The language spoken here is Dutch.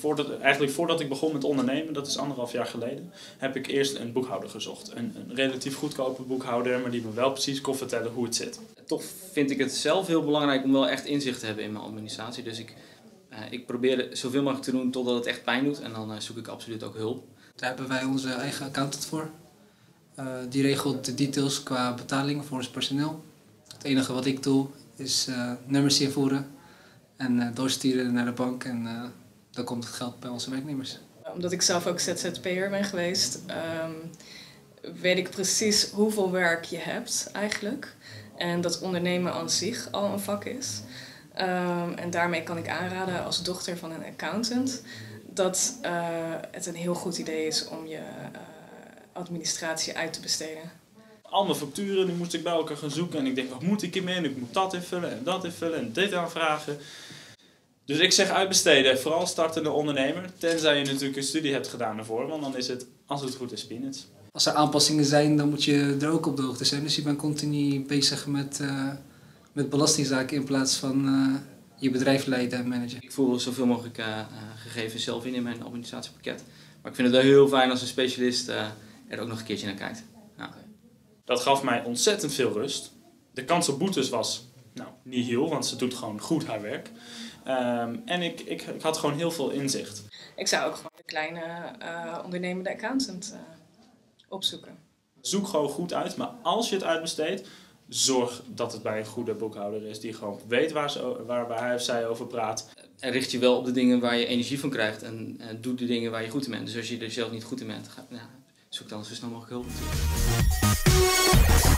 eigenlijk voordat ik begon met ondernemen, dat is 1,5 jaar geleden, heb ik eerst een boekhouder gezocht. Een relatief goedkope boekhouder, maar die me wel precies kon vertellen hoe het zit. Toch vind ik het zelf heel belangrijk om wel echt inzicht te hebben in mijn administratie. Dus ik probeer zoveel mogelijk te doen totdat het echt pijn doet en dan zoek ik absoluut ook hulp. Daar hebben wij onze eigen accountant voor. Die regelt de details qua betalingen voor ons personeel. Het enige wat ik doe is nummers invoeren en doorsturen naar de bank en dan komt het geld bij onze werknemers. Omdat ik zelf ook ZZP'er ben geweest, weet ik precies hoeveel werk je hebt eigenlijk. En dat ondernemen aan zich al een vak is. En daarmee kan ik aanraden als dochter van een accountant dat het een heel goed idee is om je administratie uit te besteden. Al mijn facturen die moest ik bij elkaar gaan zoeken en ik denk, wat moet ik hiermee? En ik moet dat invullen en dat invullen en dit aanvragen. Dus ik zeg uitbesteden, vooral startende ondernemer, tenzij je natuurlijk een studie hebt gedaan ervoor, want dan is het, als het goed is, peanuts. Als er aanpassingen zijn, dan moet je er ook op de hoogte zijn. Dus je bent continu bezig met belastingzaken in plaats van je bedrijf leiden en managen. Ik voer zoveel mogelijk gegevens zelf in mijn administratiepakket. Maar ik vind het wel heel fijn als een specialist er ook nog een keertje naar kijkt. Ja. Dat gaf mij ontzettend veel rust. De kans op boetes was niet heel, want ze doet gewoon goed haar werk. En ik had gewoon heel veel inzicht. Ik zou ook gewoon de kleine ondernemende accountant opzoeken. Zoek gewoon goed uit, maar als je het uitbesteedt, zorg dat het bij een goede boekhouder is die gewoon weet waar hij of zij over praat. En richt je wel op de dingen waar je energie van krijgt en doe de dingen waar je goed in bent. Dus als je er zelf niet goed in bent, zoek dan zo snel mogelijk hulp.